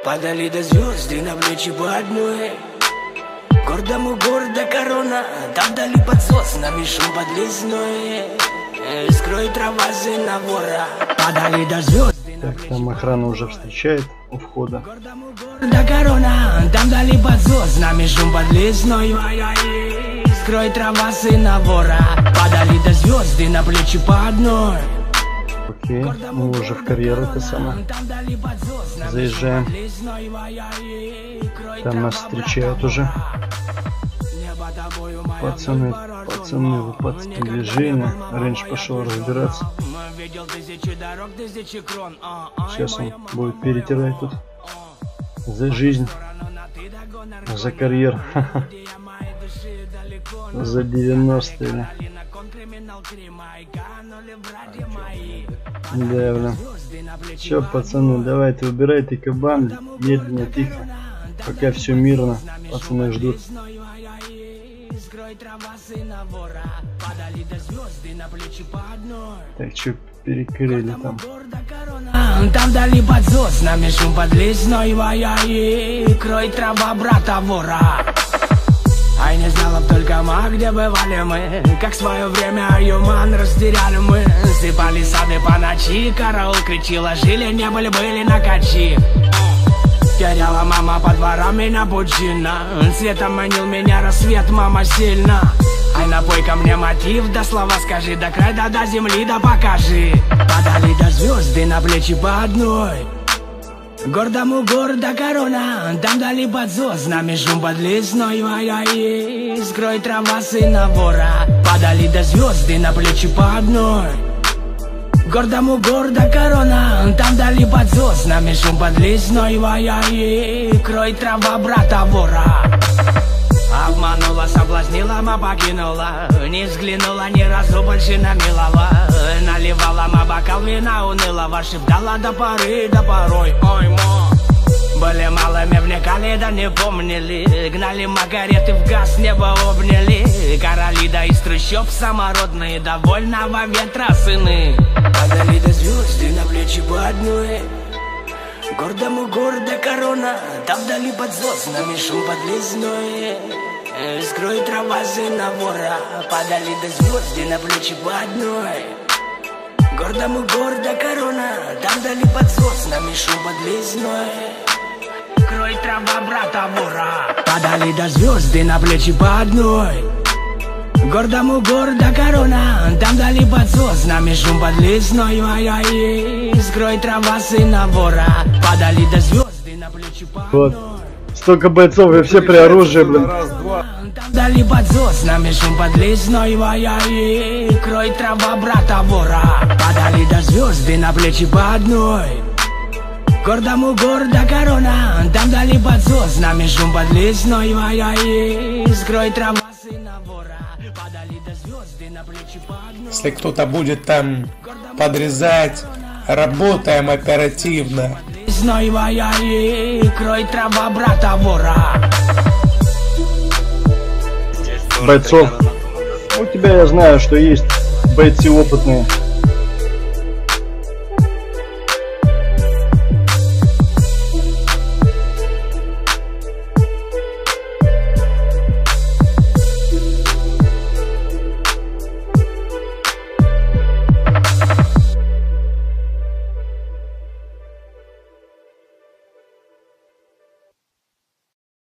Падали до звезды на плечи по одной. Гордому города корона, там вдали под соснами шум подлесной. Скрой трава сына вора. Падали до звезды. Так, там охрана уже встречает у входа. Города корона, там вдали под соснами шум подлесной. Скрой трава сына вора. Падали до звезды на плечи по одной. Окей, мы уже в карьер это самое. Заезжаем. Там нас встречают уже. Пацаны, вы под движение. Рейндж пошел разбираться. Сейчас он будет перетирать тут. За жизнь. За карьер. За 90-е. Да, блин. Все, пацаны, давайте убирайте кабан. Медленно, тихо. Пока все мирно. Пацаны ждут. Так, что перекрыли там? Там вдали под соснами шум подлесной. Крой трава брата вора. Ай, не знала б только мы, где бывали мы. Как в свое время юман растеряли мы. Сыпали сады по ночи, караул кричила, жили, не были на качи. Теряла мама по дворам меня пучина. Светом манил меня рассвет, мама сильно. Ай, напой ко мне мотив, да слова скажи, до края, до земли, да покажи. Падали до звезды на плечи по одной. Гордому города корона, там вдали под соснами шум подлесной. Скрой трава сына вора. Падали до звезды на плечи по одной. Гордому города корона, там вдали под соснами шум подлесной. Крой трава брата вора. Обманула, соблазнила, ма покинула. Не взглянула ни разу больше на милого. Наливала ма бокал вина унылого. Шептала до поры, до порой. Ой, мо. Были малыми, влекали, да не помнили. Гнали магареты в газ, небо обняли. Короли да из трущоб самородные, довольного ветра сыны. Падали до звезды на плечи по одной. Гордому города корона, там вдали под соснами шум подлесной. Скрой трава сына вора. Падали до звезды на плечи по одной. Гордому города корона, там вдали под соснами шум подлесной. Крой трава брата вора. Падали до звезды на плечи по одной. Гордому города корона, там вдали под соснами шум подлесной. Скрой трава сына вора. Падали до звезды на плечи по одной. Столько бойцов и все при оружии, блин. Там вдали под соснами шум подлесной. Крой трава брата вора. Падали до звезды на плечи по одной. Гордому города корона, там вдали под соснами шум подлесной. Скрой трава сына вора. Падали до звезды на плечи по одной. Если кто-то будет там подрезать, работаем оперативно. Крой трава брата вора. Бойцов. У тебя я знаю, что есть бойцы опытные.